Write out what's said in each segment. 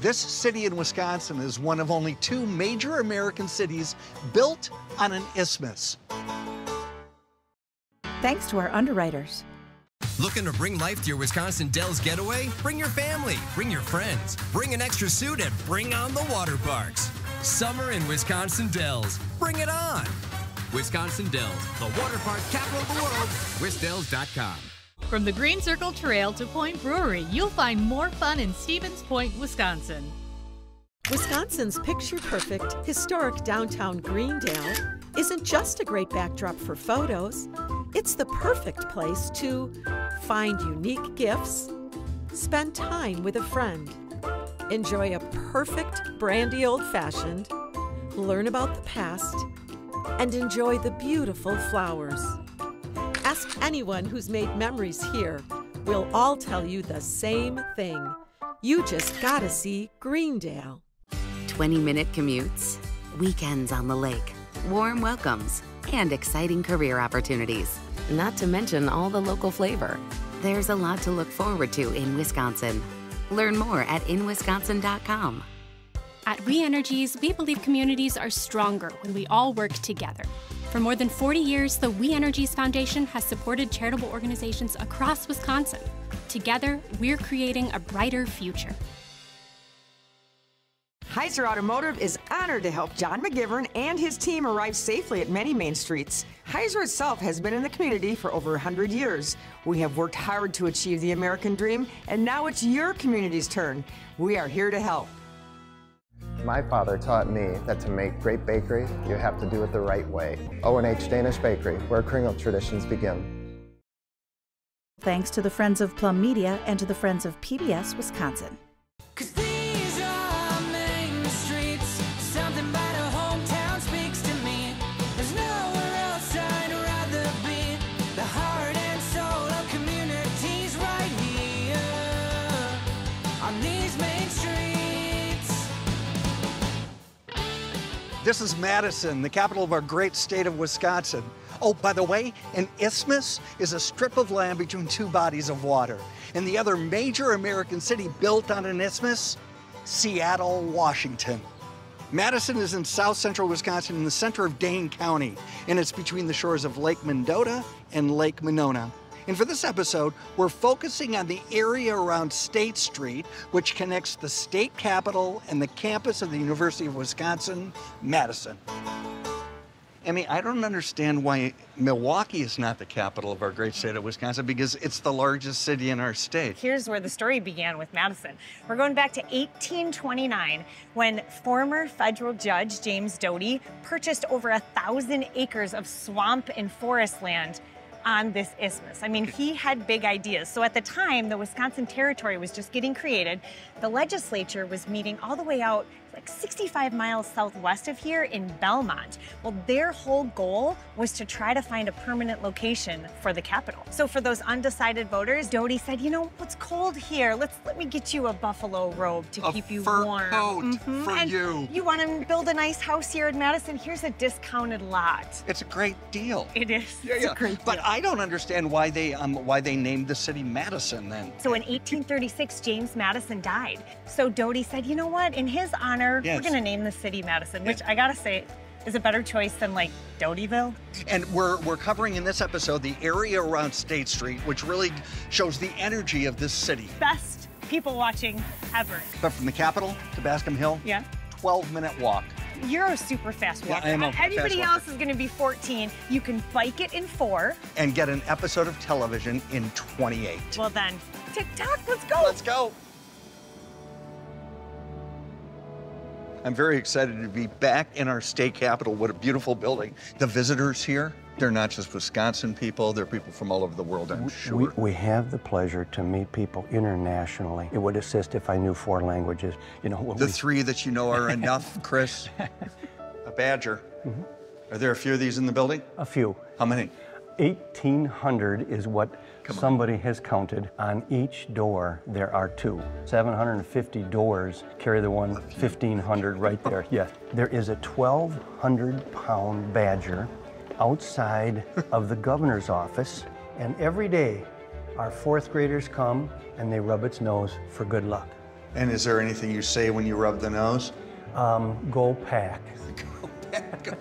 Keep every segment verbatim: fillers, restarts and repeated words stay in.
This city in Wisconsin is one of only two major American cities built on an isthmus. Thanks to our underwriters. Looking to bring life to your Wisconsin Dells getaway? Bring your family, bring your friends, bring an extra suit, and bring on the water parks. Summer in Wisconsin Dells. Bring it on. Wisconsin Dells, the water park capital of the world. wis dells dot com. From the Green Circle Trail to Point Brewery, you'll find more fun in Stevens Point, Wisconsin. Wisconsin's picture-perfect, historic downtown Greendale isn't just a great backdrop for photos. It's the perfect place to find unique gifts, spend time with a friend, enjoy a perfect brandy old-fashioned, learn about the past, and enjoy the beautiful flowers. Ask anyone who's made memories here. We'll all tell you the same thing. You just gotta see Greendale. twenty-minute commutes, weekends on the lake, warm welcomes, and exciting career opportunities. Not to mention all the local flavor. There's a lot to look forward to in Wisconsin. Learn more at in wisconsin dot com. At WeEnergies, we believe communities are stronger when we all work together. For more than forty years, the WeEnergies Foundation has supported charitable organizations across Wisconsin. Together, we're creating a brighter future. Heiser Automotive is honored to help John McGivern and his team arrive safely at many main streets. Heiser itself has been in the community for over one hundred years. We have worked hard to achieve the American dream, and now it's your community's turn. We are here to help. My father taught me that to make great bakery, you have to do it the right way. O and H Danish Bakery, where Kringle traditions begin. Thanks to the Friends of Plum Media and to the Friends of P B S Wisconsin. This is Madison, the capital of our great state of Wisconsin. Oh, by the way, an isthmus is a strip of land between two bodies of water. And the other major American city built on an isthmus, Seattle, Washington. Madison is in south central Wisconsin in the center of Dane County, and it's between the shores of Lake Mendota and Lake Monona. And for this episode, we're focusing on the area around State Street, which connects the state capitol and the campus of the University of Wisconsin, Madison. Emmy, I don't understand why Milwaukee is not the capital of our great state of Wisconsin, because it's the largest city in our state. Here's where the story began with Madison. We're going back to eighteen twenty-nine, when former federal judge James Doty purchased over a thousand acres of swamp and forest land on this isthmus. I mean, he had big ideas. So at the time, the Wisconsin Territory was just getting created. The legislature was meeting all the way out like sixty-five miles southwest of here in Belmont. Well, their whole goal was to try to find a permanent location for the capital. So for those undecided voters, Doty said, you know, it's cold here. Let's let me get you a buffalo robe to a keep you fur warm. Coat mm-hmm. for and you. You want to build a nice house here in Madison? Here's a discounted lot. It's a great deal. It is. Yeah, it's yeah. a great deal. But I don't understand why they um why they named the city Madison then. So in eighteen thirty-six, James Madison died. So Doty said, you know what? In his honor, yes. we're going to name the city Madison, which I gotta say is a better choice than like Dotyville. And we're we're covering in this episode the area around State Street, which really shows the energy of this city. Best people watching ever. But from the Capitol to Bascom Hill, yeah, twelve minute walk. You're a super fast walker. Yeah, I am a Everybody fast else walker. is going to be fourteen. You can bike it in four. And get an episode of television in twenty-eight. Well then, TikTok, let's go. Let's go. I'm very excited to be back in our state capitol. What a beautiful building. The visitors here, they're not just Wisconsin people, they're people from all over the world, I'm sure. We, we have the pleasure to meet people internationally. It would assist if I knew four languages. You know, the we... three that you know are enough, Chris. A badger. Mm-hmm. Are there a few of these in the building? A few. How many? eighteen hundred is what Come somebody on. has counted. On each door, there are two. seven hundred fifty doors carry the one fifteen hundred right there. Yes. There is a twelve hundred pound badger outside of the governor's office, and every day our fourth graders come and they rub its nose for good luck. And is there anything you say when you rub the nose? Um, go pack. Go pack.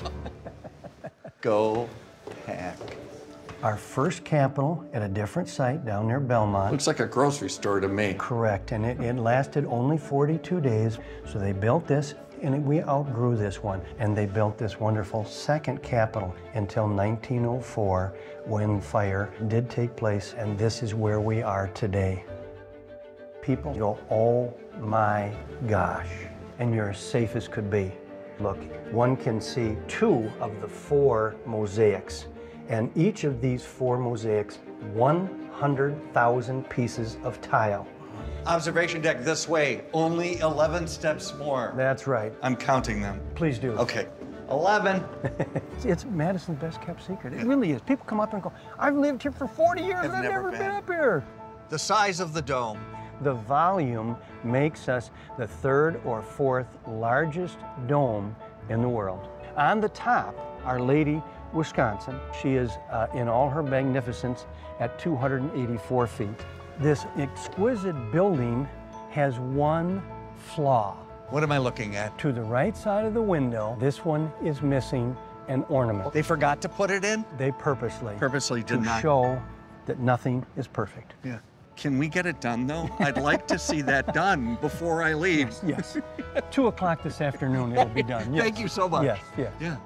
Go pack. Our first Capitol at a different site down near Belmont. Looks like a grocery store to me. Correct, and it, it lasted only forty-two days. So they built this, and it, we outgrew this one. And they built this wonderful second Capitol until nineteen oh four, when fire did take place, and this is where we are today. People go, oh my gosh, and you're as safe as could be. Look, one can see two of the four mosaics. And each of these four mosaics, one hundred thousand pieces of tile. Observation deck this way, only eleven steps more. That's right. I'm counting them. Please do. Okay, eleven. it's, it's Madison's best kept secret. It really is. People come up and go, I've lived here for forty years I've and I've never never been. been up here. The size of the dome. The volume makes us the third or fourth largest dome in the world. On the top, Our Lady, Wisconsin. She is uh, in all her magnificence at two hundred eighty-four feet. This exquisite building has one flaw. What am I looking at? To the right side of the window, this one is missing an ornament. They forgot to put it in? They purposely. Purposely did to not. show that nothing is perfect. Yeah. Can we get it done, though? I'd like to see that done before I leave. Yes. yes. Two o'clock this afternoon, it'll be done. Yes. Thank you so much. Yes, yes. Yeah.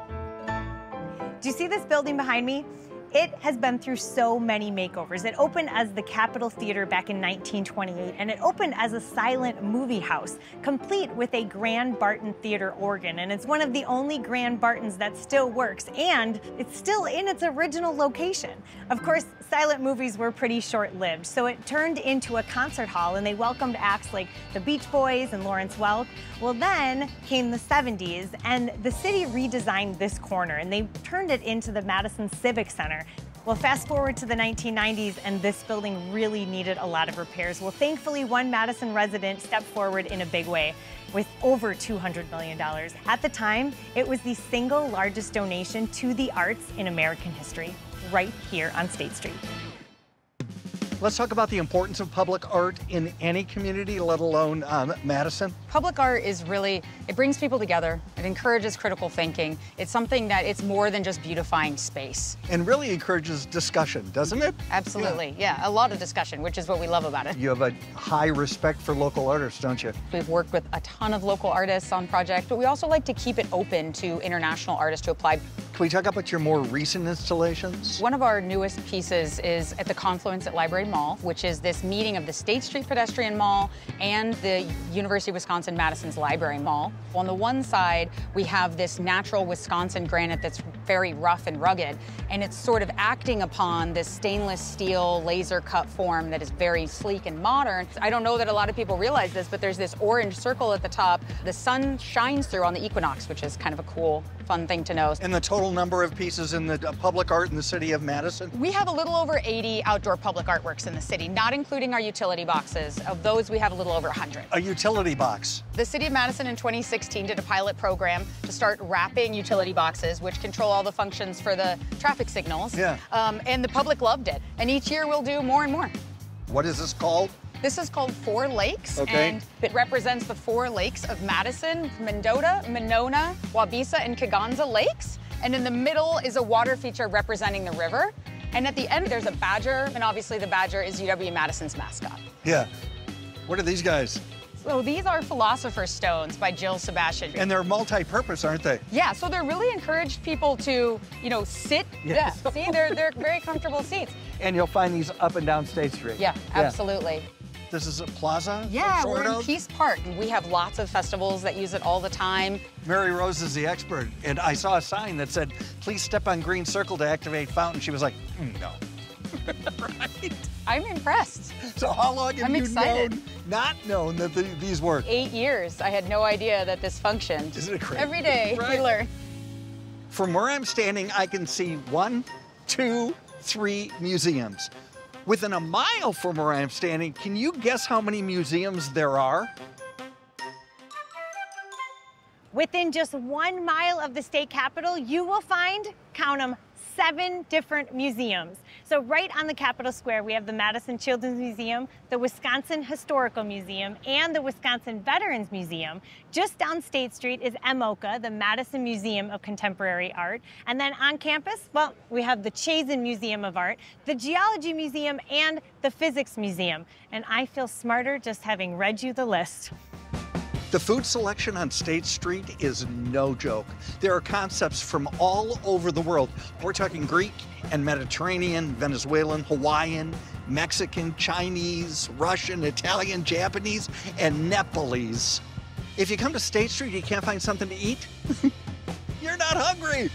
Do you see this building behind me? It has been through so many makeovers. It opened as the Capitol Theater back in nineteen twenty-eight, and it opened as a silent movie house, complete with a Grand Barton Theater organ. And it's one of the only Grand Bartons that still works, and it's still in its original location. Of course, silent movies were pretty short-lived, so it turned into a concert hall, and they welcomed acts like the Beach Boys and Lawrence Welk. Well, then came the seventies, and the city redesigned this corner, and they turned it into the Madison Civic Center. Well, fast forward to the nineteen nineties, and this building really needed a lot of repairs. Well, thankfully, one Madison resident stepped forward in a big way with over two hundred million dollars. At the time, it was the single largest donation to the arts in American history, right here on State Street. Let's talk about the importance of public art in any community, let alone um, Madison. Public art is really, it brings people together. It encourages critical thinking. It's something that it's more than just beautifying space. And really encourages discussion, doesn't it? Absolutely, yeah. yeah, a lot of discussion, which is what we love about it. You have a high respect for local artists, don't you? We've worked with a ton of local artists on projects, but we also like to keep it open to international artists to apply. Can we talk about your more recent installations? One of our newest pieces is at the confluence at Library Mall, which is this meeting of the State Street Pedestrian Mall and the University of Wisconsin-Madison's Library Mall. On the one side, we have this natural Wisconsin granite that's very rough and rugged, and it's sort of acting upon this stainless steel laser cut form that is very sleek and modern. I don't know that a lot of people realize this, but there's this orange circle at the top. The sun shines through on the equinox, which is kind of a cool, fun thing to know. And the total number of pieces in the uh, public art in the city of Madison? We have a little over eighty outdoor public artworks in the city, not including our utility boxes. Of those, we have a little over one hundred. A utility box? The city of Madison in twenty sixteen did a pilot program to start wrapping utility boxes, which control all the functions for the traffic signals. Yeah. Um, and the public loved it. And each year we'll do more and more. What is this called? This is called Four Lakes, okay. and it represents the four lakes of Madison, Mendota, Monona, Wabisa, and Kegonsa lakes. And in the middle is a water feature representing the river. And at the end, there's a badger, and obviously the badger is U W-Madison's mascot. Yeah. What are these guys? So these are Philosopher's Stones by Jill Sebastian. And they're multi-purpose, aren't they? Yeah, so they're really encouraged people to, you know, sit. Yes. Yeah, see, they're, they're very comfortable seats. And you'll find these up and down State Street. Yeah, absolutely. Yeah. This is a plaza? Yeah, sort we're in of? Peace Park. We have lots of festivals that use it all the time. Mary Rose is the expert, and I saw a sign that said, please step on green circle to activate fountain. She was like, mm, no. Right? I'm impressed. So how long have I'm you excited. known, not known that the, these work? Eight years. I had no idea that this functioned. Isn't it crazy? Every day right. we learn. From where I'm standing, I can see one, two, three museums. Within a mile from where I'm standing, can you guess how many museums there are? Within just one mile of the state capitol, you will find, count them, seven different museums. So right on the Capitol Square, we have the Madison Children's Museum, the Wisconsin Historical Museum, and the Wisconsin Veterans Museum. Just down State Street is M O C A, the Madison Museum of Contemporary Art. And then on campus, well, we have the Chazen Museum of Art, the Geology Museum, and the Physics Museum. And I feel smarter just having read you the list. The food selection on State Street is no joke. There are concepts from all over the world. We're talking Greek and Mediterranean, Venezuelan, Hawaiian, Mexican, Chinese, Russian, Italian, Japanese, and Nepalese. If you come to State Street and you can't find something to eat, you're not hungry.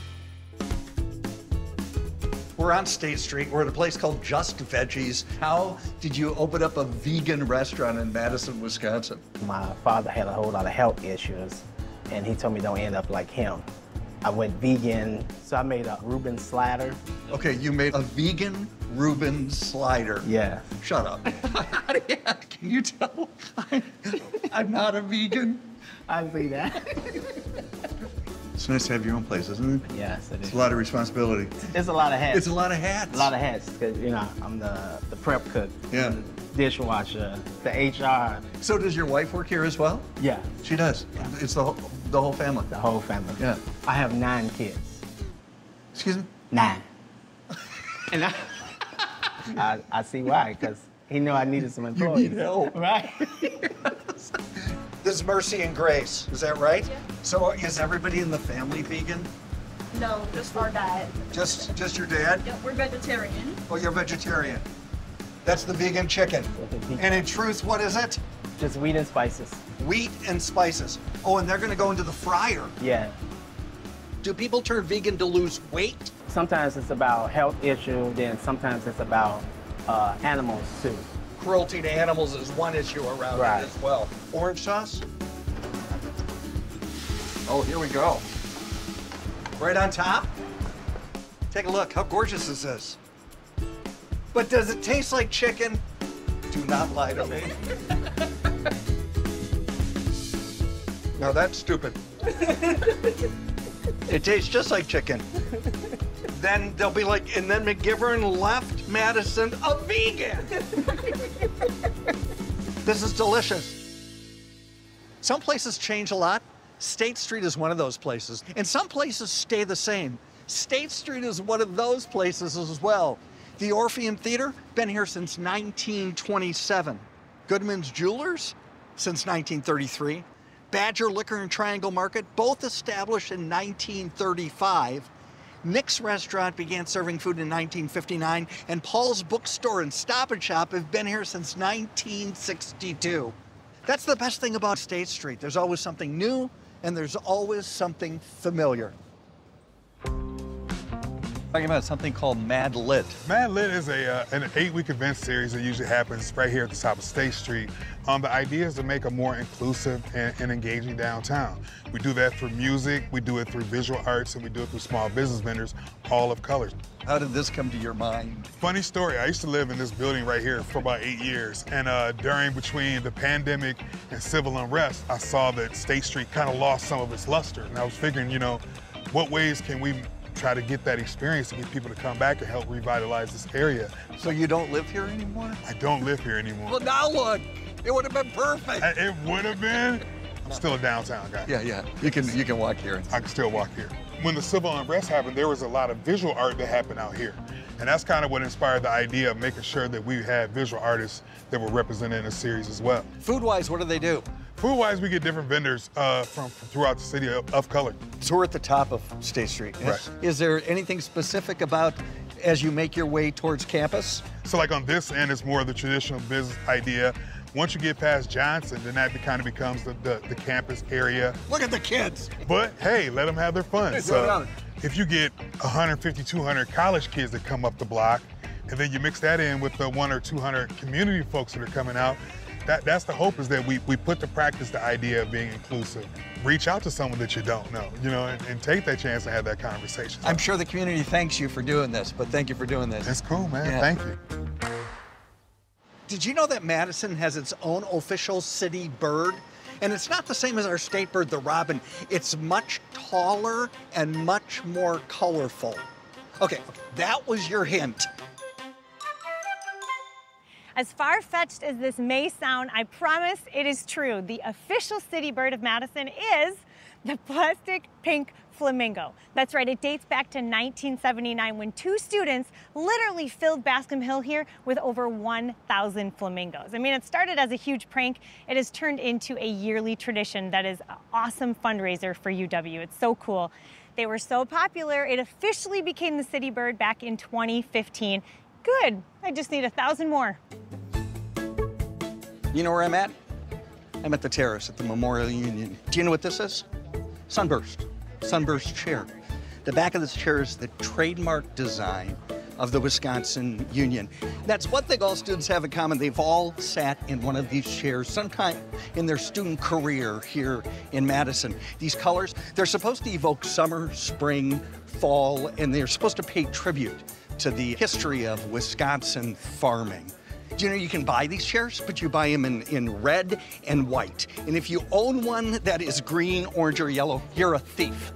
We're on State Street. We're at a place called Just Veggiez. How did you open up a vegan restaurant in Madison, Wisconsin? My father had a whole lot of health issues, and he told me don't end up like him. I went vegan, so I made a Reuben slider. Okay, you made a vegan Reuben slider. Yeah. Shut up. Can you tell I'm, I'm not a vegan? I see that. It's nice to have your own place, isn't it? Yes, it is. It's a lot of responsibility. It's a lot of hats. It's a lot of hats. A lot of hats, because, you know, I'm the, the prep cook, yeah, the dishwasher, the H R. So does your wife work here as well? Yeah. She does? Yeah. It's the whole, the whole family? The whole family. Yeah. I have nine kids. Excuse me? Nine. And I, I, I see why, because he knew I needed some employees. You need help. Right? Yes. This is Mercy and Grace, is that right? Yeah. So is everybody in the family vegan? No, just our dad. Just just your dad? Yeah, we're vegetarian. Oh, you're vegetarian. That's the vegan chicken. And in truth, what is it? Just wheat and spices. Wheat and spices. Oh, and they're gonna go into the fryer. Yeah. Do people turn vegan to lose weight? Sometimes it's about health issue, then sometimes it's about uh, animals too. Cruelty to animals is one issue around right. it as well. Orange sauce? Oh, here we go. Right on top? Take a look, how gorgeous this is. But does it taste like chicken? Do not lie to me. Now that's stupid. It tastes just like chicken. Then they'll be like, and then McGivern left Madison a vegan. This is delicious. Some places change a lot. State Street is one of those places. And some places stay the same. State Street is one of those places as well. The Orpheum Theater, been here since nineteen twenty-seven. Goodman's Jewelers, since nineteen thirty-three. Badger Liquor and Triangle Market, both established in nineteen thirty-five. Nick's Restaurant began serving food in nineteen fifty-nine, and Paul's Bookstore and Stop and Shop have been here since nineteen sixty-two. That's the best thing about State Street. There's always something new, and there's always something familiar. Talking about something called MadLit. MadLit is a, uh, an eight-week event series that usually happens right here at the top of State Street. Um, the idea is to make a more inclusive and, and engaging downtown. We do that through music, we do it through visual arts, and we do it through small business vendors, all of color. How did this come to your mind? Funny story, I used to live in this building right here for about eight years. And uh, during between the pandemic and civil unrest, I saw that State Street kind of lost some of its luster. And I was figuring, you know, what ways can we try to get that experience to get people to come back and help revitalize this area. So you don't live here anymore? I don't live here anymore. Well, now look, it would have been perfect. I, it would have been. I'm still a downtown guy. Yeah, yeah, you can, you can walk here. I can still walk here. When the civil unrest happened, there was a lot of visual art that happened out here. And that's kind of what inspired the idea of making sure that we had visual artists that were represented in the series as well. Food-wise, what do they do? Food-wise, we get different vendors uh, from, from throughout the city of, of color. So we're at the top of State Street. Right. Is there anything specific about as you make your way towards campus? So like on this end, it's more of the traditional business idea. Once you get past Johnson, then that kind of becomes the, the, the campus area. Look at the kids. But hey, let them have their fun. So if you get one hundred fifty, two hundred college kids that come up the block, and then you mix that in with the one or two hundred community folks that are coming out, That, that's the hope, is that we, we put to practice the idea of being inclusive. Reach out to someone that you don't know, you know, and, and take that chance to have that conversation. I'm sure the community thanks you for doing this, but thank you for doing this. That's cool, man. Yeah. Thank you. Did you know that Madison has its own official city bird? And it's not the same as our state bird, the robin. It's much taller and much more colorful. Okay, that was your hint. As far-fetched as this may sound, I promise it is true. The official city bird of Madison is the plastic pink flamingo. That's right, it dates back to nineteen seventy-nine when two students literally filled Bascom Hill here with over one thousand flamingos. I mean, it started as a huge prank. It has turned into a yearly tradition that is an awesome fundraiser for U W. It's so cool. They were so popular, it officially became the city bird back in twenty fifteen. Good, I just need a thousand more. You know where I'm at? I'm at the Terrace at the Memorial Union. Do you know what this is? Sunburst. Sunburst chair. The back of this chair is the trademark design of the Wisconsin Union. That's one thing all students have in common. They've all sat in one of these chairs sometime in their student career here in Madison. These colors, they're supposed to evoke summer, spring, fall, and they're supposed to pay tribute to the history of Wisconsin farming. Do you know you can buy these chairs, but you buy them in, in red and white. And if you own one that is green, orange, or yellow, you're a thief.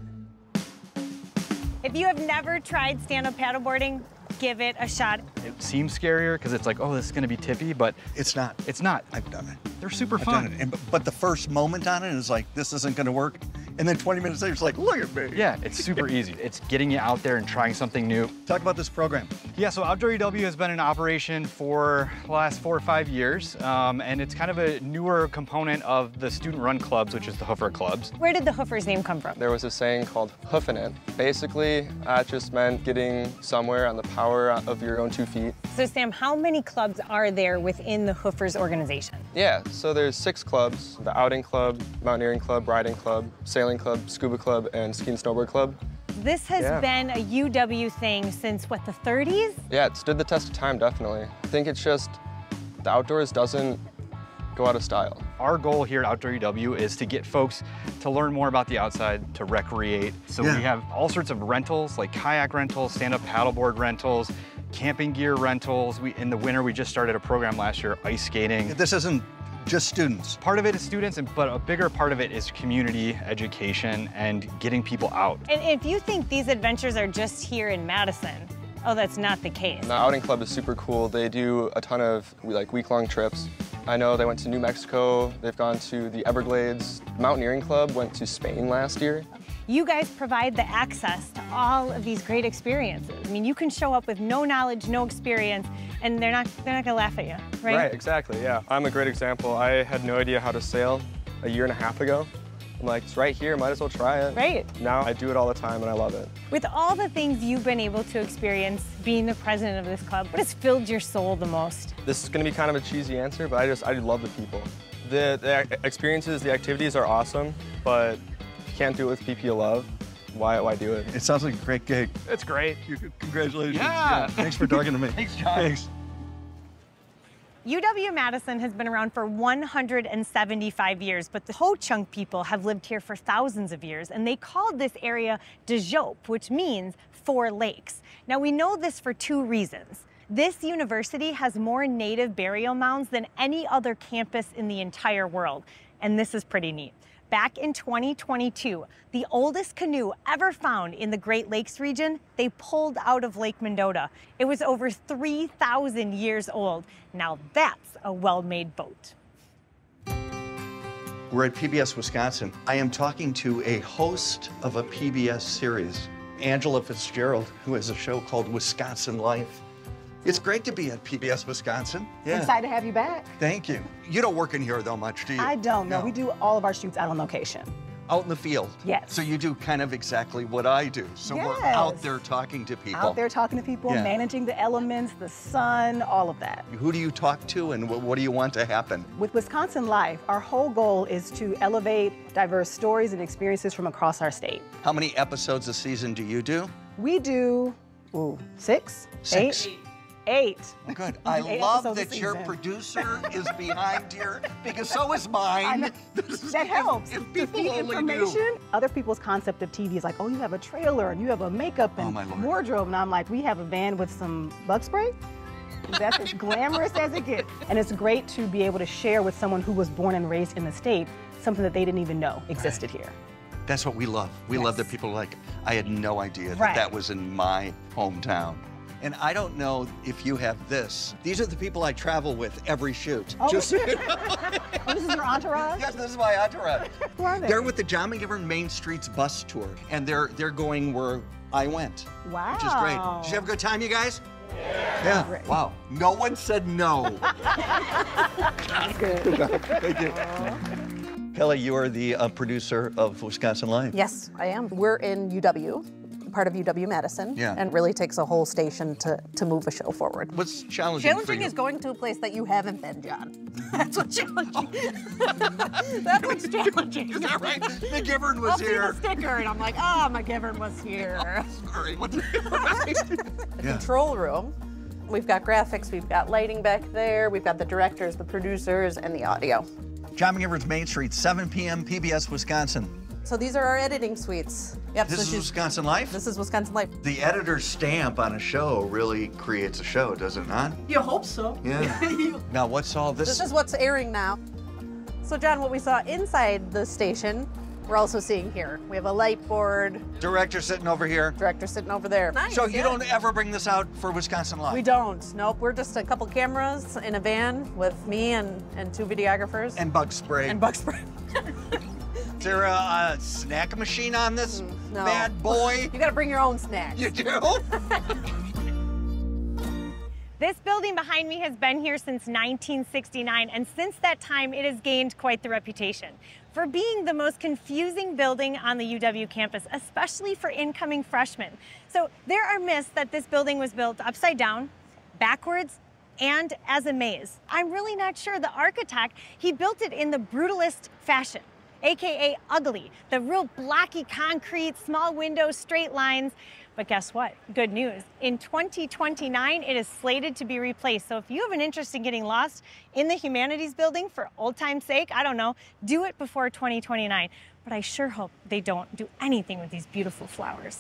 If you have never tried stand-up paddleboarding, give it a shot. It seems scarier because it's like, oh, this is gonna be tippy, but it's not. It's not. I've done it. They're super I've fun. done it. And, but the first moment on it is like, this isn't gonna work. And then twenty minutes later, it's like, look at me. Yeah, it's super easy. It's getting you out there and trying something new. Talk about this program. Yeah, so Outdoor U W has been in operation for the last four or five years, um, and it's kind of a newer component of the student-run clubs, which is the Hoofer clubs. Where did the Hoofers name come from? There was a saying called hoofing it. Basically, that just meant getting somewhere on the power of your own two feet. So Sam, how many clubs are there within the Hoofers organization? Yeah, so there's six clubs: the Outing Club, Mountaineering Club, Riding Club, Sailing Club, Scuba Club, and Ski and Snowboard Club. This has Yeah. been a U W thing since, what, the thirties? Yeah, it stood the test of time, definitely. I think it's just the outdoors doesn't go out of style. Our goal here at Outdoor U W is to get folks to learn more about the outside, to recreate. So Yeah. we have all sorts of rentals, like kayak rentals, stand-up paddleboard rentals, camping gear rentals. We, in the winter, we just started a program last year, ice skating. This isn't just students. Part of it is students, and but a bigger part of it is community education and getting people out. And if you think these adventures are just here in Madison, oh, that's not the case. The Outing Club is super cool. They do a ton of like week-long trips. I know they went to New Mexico, they've gone to the Everglades. Mountaineering Club went to Spain last year. You guys provide the access to all of these great experiences. I mean, you can show up with no knowledge, no experience, and they're not, they're not gonna laugh at you, right? Right, exactly, yeah. I'm a great example. I had no idea how to sail a year and a half ago. I'm like, it's right here, might as well try it. Right. Now I do it all the time and I love it. With all the things you've been able to experience being the president of this club, what has filled your soul the most? This is gonna be kind of a cheesy answer, but I just, I love the people. The, the experiences, the activities are awesome, but if you can't do it with people you love, why, why do it? It sounds like a great gig. It's great. Congratulations. Yeah. Thanks for talking to me. Thanks, John. Thanks. U W-Madison has been around for one hundred seventy-five years, but the Ho-Chunk people have lived here for thousands of years, and they called this area Dejope, which means four lakes. Now, we know this for two reasons. This university has more native burial mounds than any other campus in the entire world, and this is pretty neat. Back in twenty twenty-two, the oldest canoe ever found in the Great Lakes region, they pulled out of Lake Mendota. It was over three thousand years old. Now that's a well-made boat. We're at P B S Wisconsin. I am talking to a host of a P B S series, Angela Fitzgerald, who has a show called Wisconsin Life. It's great to be at P B S Wisconsin. Yeah. Excited to have you back. Thank you. You don't work in here though much, do you? I don't know. No. We do all of our shoots out on location. Out in the field? Yes. So you do kind of exactly what I do. So we're Yes. out there talking to people. Out there talking to people, Yeah. managing the elements, the sun, all of that. Who do you talk to and what, what do you want to happen? With Wisconsin Life, our whole goal is to elevate diverse stories and experiences from across our state. How many episodes a season do you do? We do, ooh, six? Six. Eight? Eight. Good. We I do eight love episodes a that your season. producer is behind here because so is mine. That helps. If To people feed only information. knew. Other people's concept of T V is like, oh, you have a trailer and you have a makeup Oh, and my Lord. wardrobe. And I'm like, we have a van with some bug spray. That's as glamorous as it gets. And it's great to be able to share with someone who was born and raised in the state something that they didn't even know existed here. That's what we love. We Yes. love that people are like, I had no idea that Right. that was in my hometown. And I don't know if you have this. These are the people I travel with every shoot. Oh. Just, Oh, this is your entourage? yes, this is my entourage. Who are they? They're with the John McGivern Main Streets bus tour, and they're they're going where I went. Wow. Which is great. Did you have a good time, you guys? Yeah. Yeah. Wow. No one said no. That's good. Thank you. Kelly, you are the uh, producer of Wisconsin Live. Yes, I am. We're in U W, part of U W-Madison, Yeah. and really takes a whole station to, to move a show forward. What's challenging for Challenging you? is going to a place that you haven't been, John. That's what's challenging. That's what's challenging. Is that right? McGivern was I'll here. see the sticker, and I'm like, oh, McGivern was here. Sorry. What The Yeah. control room. We've got graphics, we've got lighting back there, we've got the directors, the producers, and the audio. John McGivern's Main Street, seven p m P B S Wisconsin. So these are our editing suites. Yep. This so is she's- Wisconsin Life? This is Wisconsin Life. The editor's stamp on a show really creates a show, does it not? You hope so. Yeah. Now, what's all this? This is what's airing now. So John, what we saw inside the station, we're also seeing here. We have a light board, Director sitting over here. director sitting over there. Nice, So you yeah. don't ever bring this out for Wisconsin Live? We don't. Nope. We're just a couple cameras in a van with me and, and two videographers. And bug spray. And bug spray. Is there a, a snack machine on this No. bad boy? You got to bring your own snacks. You do? This building behind me has been here since nineteen sixty-nine, and since that time, it has gained quite the reputation for being the most confusing building on the U W campus, especially for incoming freshmen. So there are myths that this building was built upside down, backwards, and as a maze. I'm really not sure. The architect, he built it in the brutalist fashion, A K A ugly, the real blocky concrete, small windows, straight lines. But guess what? Good news. In twenty twenty-nine, it is slated to be replaced. So if you have an interest in getting lost in the humanities building for old time's sake, I don't know, do it before twenty twenty-nine. But I sure hope they don't do anything with these beautiful flowers.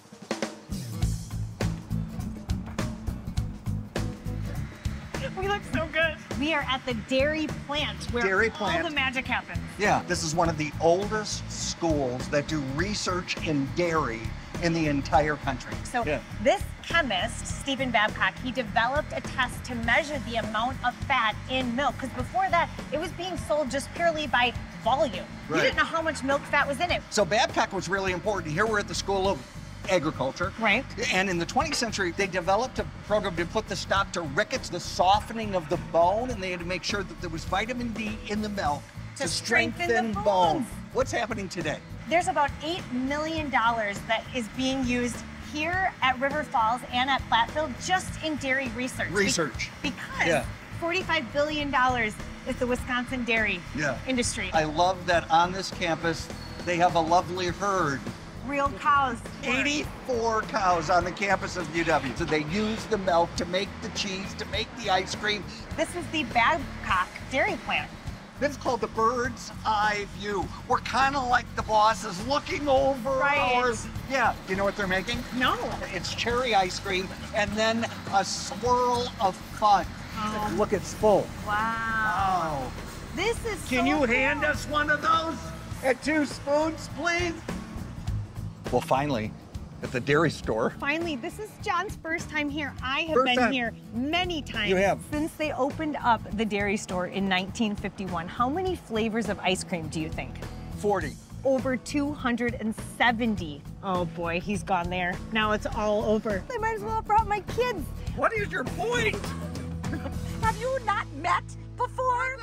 We look so good. We are at the dairy plant where Dairy all plant. the magic happens. Yeah, this is one of the oldest schools that do research in dairy in the entire country. So Yeah. this chemist, Stephen Babcock, he developed a test to measure the amount of fat in milk, because before that, it was being sold just purely by volume. Right. You didn't know how much milk fat was in it. So Babcock was really important. Here we're at the School of Agriculture. Right. And in the twentieth century, they developed a program to put the stop to rickets, the softening of the bone, and they had to make sure that there was vitamin D in the milk To strengthen the bone. bones. What's happening today? There's about eight million dollars that is being used here at River Falls and at Platteville just in dairy research. Be- Research. because Yeah. forty-five billion dollars is the Wisconsin dairy Yeah. industry. I love that on this campus, they have a lovely herd. Real cows. eighty-four cows on the campus of U W. So they use the milk to make the cheese, to make the ice cream. This is the Babcock dairy plant. This is called the bird's eye view. We're kind of like the bosses looking over Right. ours. Yeah, you know what they're making? No. It's cherry ice cream and then a swirl of fun. Oh. Look, it's full. Wow. Wow. This is Can so you cool. hand us one of those? And two spoons, please? Well, finally, at the dairy store. Finally, this is John's first time here. I have First been time. here many times You have. since they opened up the dairy store in nineteen fifty-one. How many flavors of ice cream do you think? forty. Over two hundred seventy. Oh boy, he's gone there. Now it's all over. I might as well have brought my kids. What is your point? Have you not met before?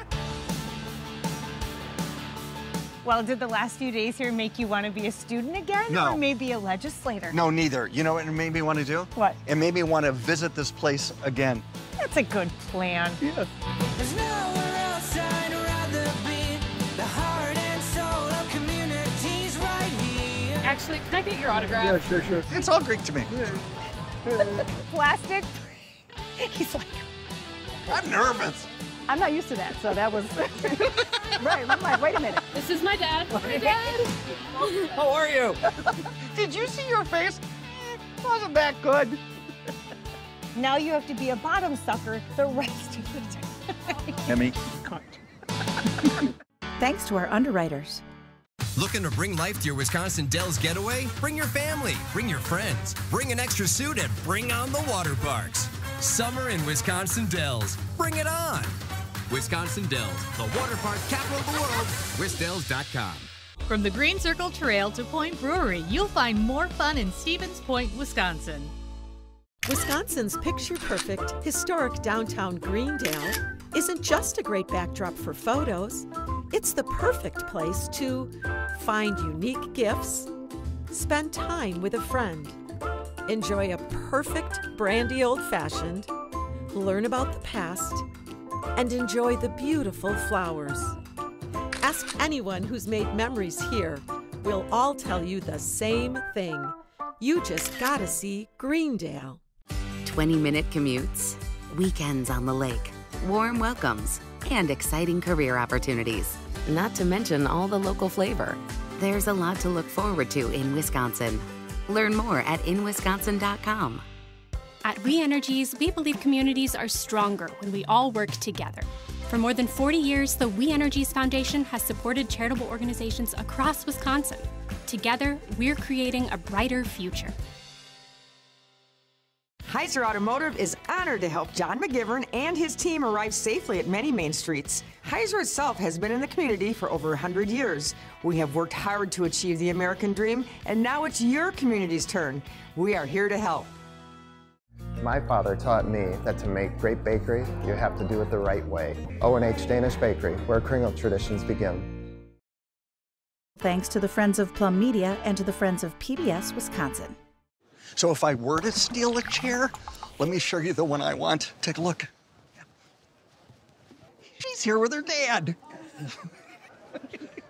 Well, did the last few days here make you want to be a student again? No. Or maybe a legislator? No, neither. You know what it made me want to do? What? It made me want to visit this place again. That's a good plan. Yes. There's nowhere else I'd rather be. The heart and soul of communities right here. Actually, can I get your autograph? sure, sure. It's all Greek to me. Plastic. He's like, I'm nervous. I'm not used to that, so that was right. I'm like, wait a minute. This is my dad. Hi, Dad. How are you? Did you see your face? Wasn't that good. now you have to be a bottom sucker the rest of the time. Emmy. Thanks to our underwriters. Looking to bring life to your Wisconsin Dells getaway? Bring your family, bring your friends, bring an extra suit, and bring on the water parks. Summer in Wisconsin Dells. Bring it on! Wisconsin Dells, the water park capital of the world. Wisdells dot com. From the Green Circle Trail to Point Brewery, you'll find more fun in Stevens Point, Wisconsin. Wisconsin's picture-perfect, historic downtown Greendale isn't just a great backdrop for photos. It's the perfect place to find unique gifts, spend time with a friend, enjoy a perfect brandy old-fashioned, learn about the past, and enjoy the beautiful flowers. Ask anyone who's made memories here. We'll all tell you the same thing. You just gotta see Greendale. twenty-minute commutes, weekends on the lake, warm welcomes, and exciting career opportunities. Not to mention all the local flavor. There's a lot to look forward to in Wisconsin. Learn more at in wisconsin dot com. At Veggiez, we believe communities are stronger when we all work together. For more than forty years, the Veggiez Foundation has supported charitable organizations across Wisconsin. Together, we're creating a brighter future. Heiser Automotive is honored to help John McGivern and his team arrive safely at many main streets. Heiser itself has been in the community for over one hundred years. We have worked hard to achieve the American dream, and now it's your community's turn. We are here to help. My father taught me that to make great bakery, you have to do it the right way. O and H Danish Bakery, where kringle traditions begin. Thanks to the Friends of Plum Media and to the Friends of P B S Wisconsin. So if I were to steal a chair, let me show you the one I want. Take a look. She's here with her dad.